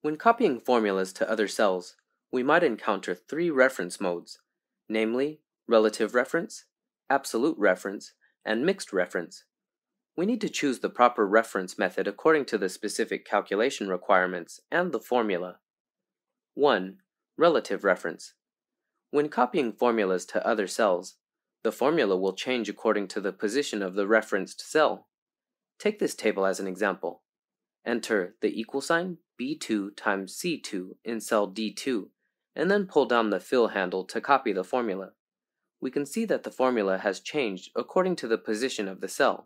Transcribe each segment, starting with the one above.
When copying formulas to other cells, we might encounter three reference modes, namely relative reference, absolute reference, and mixed reference. We need to choose the proper reference method according to the specific calculation requirements and the formula. 1. Relative reference. When copying formulas to other cells, the formula will change according to the position of the referenced cell. Take this table as an example. Enter the equal sign B2 times C2 in cell D2, and then pull down the fill handle to copy the formula. We can see that the formula has changed according to the position of the cell.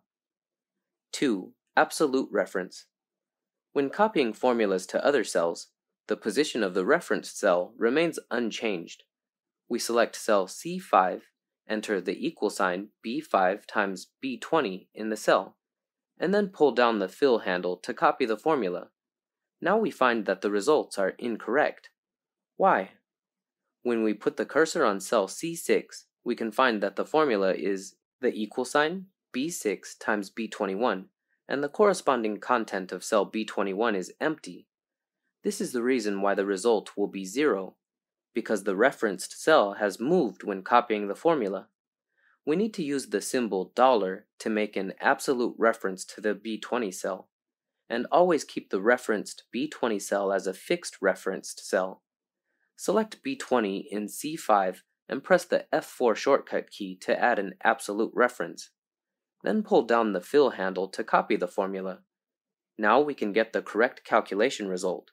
2. Absolute reference. When copying formulas to other cells, the position of the referenced cell remains unchanged. We select cell C5, enter the equal sign B5 times B20 in the cell, and then pull down the fill handle to copy the formula. Now we find that the results are incorrect. Why? When we put the cursor on cell C6, we can find that the formula is the equal sign B6 times B21, and the corresponding content of cell B21 is empty. This is the reason why the result will be 0, because the referenced cell has moved when copying the formula. We need to use the symbol $, to make an absolute reference to the B20 cell, and always keep the referenced B20 cell as a fixed referenced cell. Select B20 in C5 and press the F4 shortcut key to add an absolute reference. Then pull down the fill handle to copy the formula. Now we can get the correct calculation result.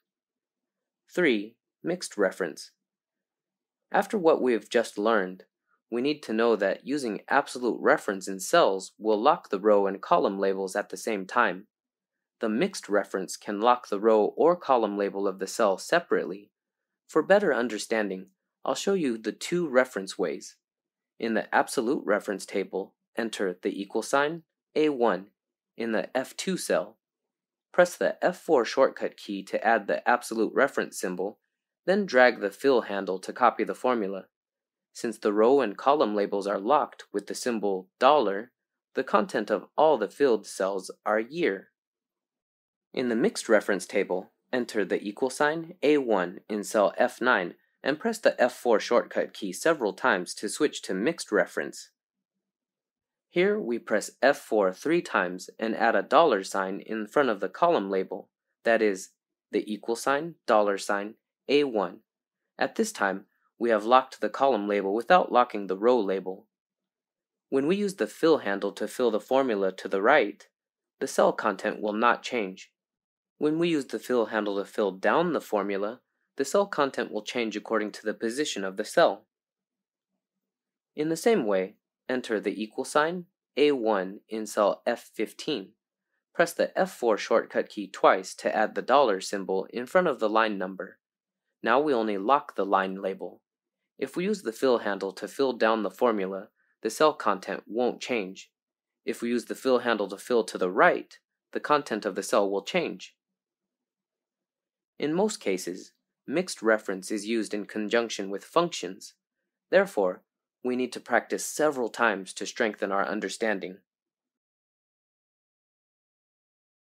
3. Mixed reference. After what we have just learned, we need to know that using absolute reference in cells will lock the row and column labels at the same time. The mixed reference can lock the row or column label of the cell separately. For better understanding, I'll show you the two reference ways. In the absolute reference table, enter the equal sign A1 in the F2 cell. Press the F4 shortcut key to add the absolute reference symbol, then drag the fill handle to copy the formula. Since the row and column labels are locked with the symbol $, the content of all the filled cells are year. In the mixed reference table, enter the equal sign A1 in cell F9 and press the F4 shortcut key several times to switch to mixed reference. Here we press F4 3 times and add a $sign in front of the column label, that is, the equal sign, $sign, A1. At this time, we have locked the column label without locking the row label. When we use the fill handle to fill the formula to the right, the cell content will not change. When we use the fill handle to fill down the formula, the cell content will change according to the position of the cell. In the same way, enter the equal sign, A1 in cell F15. Press the F4 shortcut key twice to add the $ symbol in front of the line number. Now we only lock the line label. If we use the fill handle to fill down the formula, the cell content won't change. If we use the fill handle to fill to the right, the content of the cell will change. In most cases, mixed reference is used in conjunction with functions. Therefore, we need to practice several times to strengthen our understanding.